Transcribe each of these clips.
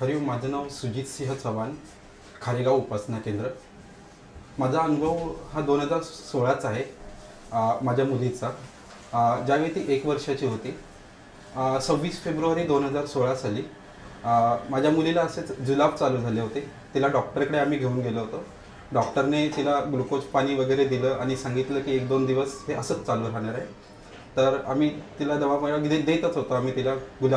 हरिओम, माझं नाव सुजित सिंह चव्हाण, खारेगाव उपासना केंद्र। माझा अनुभव हा 2016चा आहे। माझ्या मुलीचा ज्यावेळी ती 1 वर्षाची होती, 26 फेब्रुवारी 2016 साली माझ्या मुलीला असेच जुलाब चालू झाले होते। तिला डॉक्टरकडे आम्ही घेऊन गेलो होतो। डॉक्टरने तिला ग्लुकोज पाणी वगैरे दिलं आणि सांगितलं की 1-2 दिवस हे असंच चालू राहणार आहे। तर आम्ही तिला दवा देतच होतो। आम्ही तिला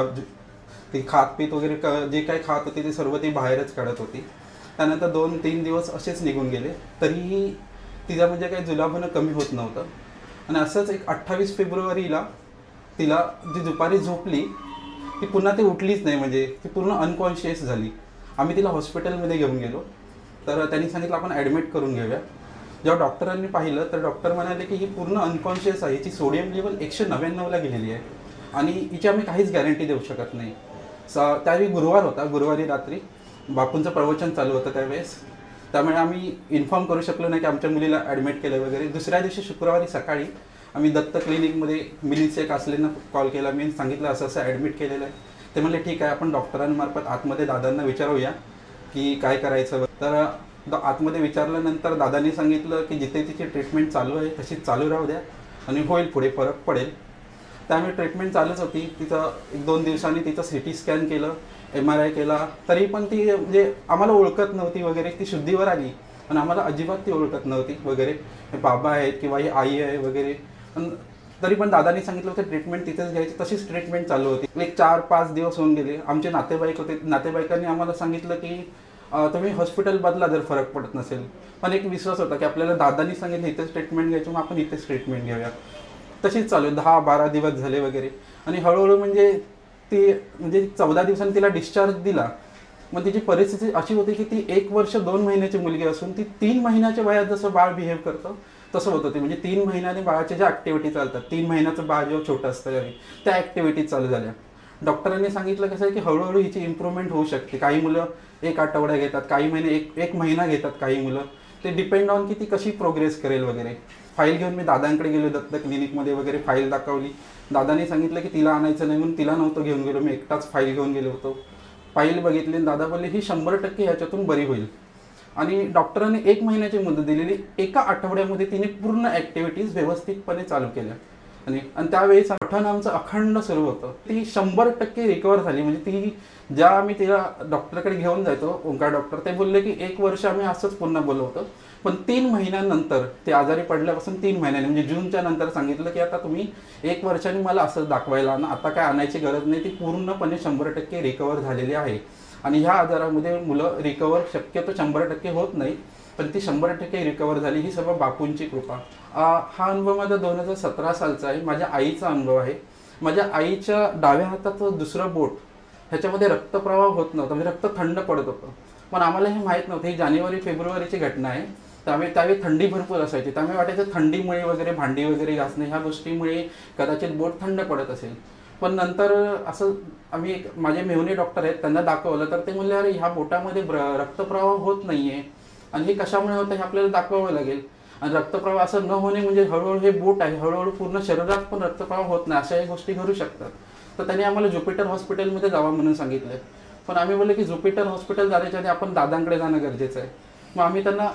ती खात पीत वगैरे जे काही खात होती ते सर्व ती बाहेरच काढत होती। त्यानंतर 2-3 दिवस असेच निघून गेले, तरीही तिला म्हणजे काही जुलाबानं कमी होत नव्हतं। आणि असंच एक 28 फेब्रुवारीला तिला जी दुपारी झोपली ती पुन्हा ती उठलीच नाही, म्हणजे ती पूर्ण अनकॉन्शियस झाली। आम्ही तिला हॉस्पिटलमध्ये घेऊन गेलो, तर त्यांनी सांगितलं आपण ॲडमिट करून घेऊया। जेव्हा डॉक्टरांनी पाहिलं तर डॉक्टर म्हणाले की ही पूर्ण अनकॉन्शियस आहे, हिची सोडियम लेवल 199ला गेलेली आहे आणि हिची आम्ही काहीच गॅरंटी देऊ शकत नाही। त्यावेळी गुरुवार होता, गुरुवारी रात्री बापूंचं प्रवचन चालू होतं त्यावेळेस, त्यामुळे आम्ही इन्फॉर्म करू शकलो नाही की आमच्या मुलीला ॲडमिट केलं वगैरे। दुसऱ्या दिवशी शुक्रवारी सकाळी आम्ही दत्त क्लिनिकमध्ये मिलिंदचे कासलेंना कॉल केला। मी सांगितलं असं असं ॲडमिट केलेलं आहे। ते म्हणले ठीक आहे, आपण डॉक्टरांमार्फत आतमध्ये दादांना विचारूया की काय करायचं। तर आतमध्ये विचारल्यानंतर दादांनी सांगितलं की जिथे तिची ट्रीटमेंट चालू आहे तशीच चालू राहू द्या आणि होईल, पुढे फरक पडेल। त्यामुळे ट्रीटमेंट चालूच होती। तिचं 1-2 दिवसांनी तिचं CT स्कॅन केलं, MRI केला, तरी पण ती म्हणजे आम्हाला ओळखत नव्हती वगैरे। ती शुद्धीवर आली पण आम्हाला अजिबात ती ओळखत नव्हती वगैरे, हे बाबा आहेत किंवा ही आई आहे वगैरे। पण तरी पण दादांनी सांगितलं होतं ट्रीटमेंट तिथेच घ्यायची, तशीच ट्रीटमेंट चालू होती। एक 4-5 दिवस होऊन गेले। आमचे नातेवाईक होते, नातेवाईकांनी आम्हाला सांगितलं की तुम्ही हॉस्पिटल बदला जर फरक पडत नसेल। पण एक विश्वास होता की आपल्याला दादांनी सांगितलं इथेच ट्रीटमेंट घ्यायची, मग आपण इथेच ट्रीटमेंट घेऊया। तशीच चालू 10-12 दिवस झाले वगैरे। आणि हळूहळू म्हणजे ती 14 दिवसांनी तिला डिस्चार्ज दिला। मग तिची परिस्थिती अशी होती की ती 1 वर्ष 2 महिन्याची मुलगी असून ती 3 महिन्याच्या वयात जसं बाळ बिहेव करतं तसं होतं ते। म्हणजे 3 महिन्याने बाळाच्या ज्या ॲक्टिव्हिटी चालतात, 3 महिन्याचं बाळ जेव्हा छोटं असतं त्यावेळी त्या ॲक्टिव्हिटीज चालू झाल्या। डॉक्टरांनी सांगितलं कसं आहे की हळूहळू हिची इम्प्रूव्हमेंट होऊ शकते। काही मुलं 1 आठवडा घेतात, काही महिने 1 महिना घेतात, काही मुलं ते डिपेंड ऑन की ती कशी प्रोग्रेस करेल वगैरे। फाईल घेऊन मी दादांकडे गेलो दत्त क्लिनिकमध्ये वगैरे, फाईल दाखवली। दादांनी सांगितलं की तिला आणायचं नाही म्हणून तिला नव्हतं घेऊन गेलो, मी एकटाच फाईल घेऊन गेलो होतो। फाईल बघितली, दादा बोलले ही 100% ह्याच्यातून बरी होईल। आणि डॉक्टरांनी 1 महिन्याची मुदत दिलेली, 1 आठवड्यामध्ये तिने पूर्ण ॲक्टिव्हिटीज व्यवस्थितपणे चालू केल्या। आणि त्यावेळेस पठण आमचं अखंड सुरू होतं। ती 100% रिकवर झाली। म्हणजे ती ज्या आम्ही तिला डॉक्टरकडे घेऊन जायचो, ओंकार डॉक्टर, ते बोलले की 1 वर्ष आम्ही असंच पुन्हा बोलवतो, पण 3 महिन्यानंतर ते आजारी पडल्यापासून 3 महिन्यांनी म्हणजे जूनच्या नंतर सांगितलं की आता तुम्ही 1 वर्षांनी मला असं दाखवायला आणा, आता काय आणायची गरज नाही। ती पूर्णपणे 100% रिकवर झालेली आहे। आणि ह्या आजारामध्ये मुलं रिकवर शक्यतो 100% होत नाही, पण ती 100% रिकवर झाली। ही सर्व बापूंची कृपा। हा अनुभव माझा 2017 सालचा आहे। माझ्या आईचा अनुभव आहे। माझ्या आईच्या डाव्या हाताचं दुसरं बोट ह्याच्यामध्ये रक्तप्रवाह होत नव्हता, म्हणजे रक्त थंड पडत होतं। पण आम्हाला हे माहीत नव्हतं, ही जानेवारी-फेब्रुवारीची घटना आहे। त्यावेळी थंडी भरपूर असायची, त्यामुळे वाटायचं थंडीमुळे वगैरे भांडी वगैरे घासणे ह्या गोष्टीमुळे कदाचित बोट थंड पडत असेल। पण नंतर असं आम्ही माझे मेहुणे डॉक्टर आहेत त्यांना दाखवलं, तर ते म्हणले अरे ह्या बोटामध्ये रक्तप्रवाह होत नाही आहे आणि हे कशामुळे होतं हे आपल्याला दाखवावं लागेल। आणि रक्तप्रवाह असं न होणे म्हणजे हळूहळू हे बोट आहे, हळूहळू पूर्ण शरीरात पण रक्तप्रवाह होत नाही, अशाही गोष्टी घडू शकतात। तर त्यांनी आम्हाला ज्युपिटर हॉस्पिटलमध्ये जावं म्हणून सांगितलं। पण आम्ही बोलले की ज्युपिटर हॉस्पिटल जाण्याच्या आधी आपण दादांकडे जाणं गरजेचं आहे। मग आम्ही त्यांना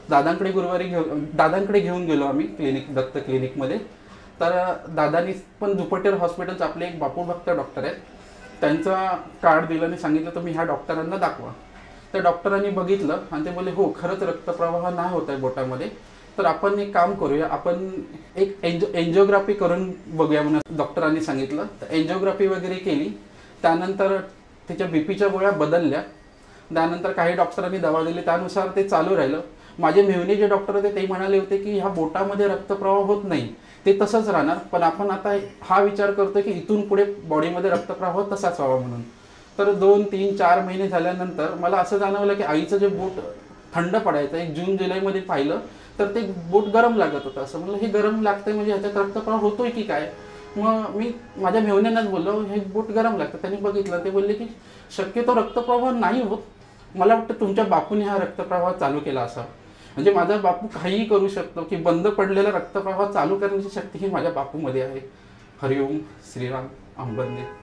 दादांकडे घेऊन गेलो आम्ही दत्त क्लिनिकमध्ये। तर दादांनी पण ज्युपिटर हॉस्पिटलचं आपले एक बापू भक्त डॉक्टर आहेत, त्यांचा कार्ड दिलं आणि सांगितलं तुम्ही ह्या डॉक्टरांना दाखवा। त्या डॉक्टरांनी बघितलं आणि ते बोलले हो खरंच रक्तप्रवाह नाही होत आहे बोटामध्ये, तर आपण एक काम करूया, आपण एक एन्जिओग्राफी करून बघूया म्हणून डॉक्टरांनी सांगितलं। तर एन्जिओग्राफी वगैरे केली, त्यानंतर तिच्या BPच्या गोळ्या बदलल्या, त्यानंतर काही डॉक्टरांनी दवा दिली, त्यानुसार ते चालू राहिलं। माझे मेहुणे जे डॉक्टर होते ते म्हणाले होते की ह्या बोटामध्ये रक्तप्रवाह होत नाही, ते तसंच राहणार, पण आपण आता हा विचार करतो की इथून पुढे बॉडीमध्ये रक्तप्रवाह तसाच व्हावा म्हणून। तर 2-3-4 महिने झाल्यानंतर मला असं जाणवलं की आईचं जे बोट थंड पडायचं, 1 जून-जुलैमध्ये पाहिलं तर ते बोट गरम लागत होतं। असं म्हणलं हे गरम लागतंय म्हणजे ह्याच्यात रक्तप्रवाह होतोय की काय। मग मी माझ्या मेहुण्यांनाच बोललो हे बोट गरम लागतं। त्यांनी बघितलं, ते बोलले की शक्यतो रक्तप्रवाह नाही होत, मला वाटतं तुमच्या बापूने हा रक्तप्रवाह चालू केला असा। म्हणजे माझा बापू काहीही करू शकतो की बंद पडलेला रक्तप्रवाह चालू करण्याची शक्ती ही माझ्या बापूमध्ये आहे। हरिओम, श्रीराम, अंबरने।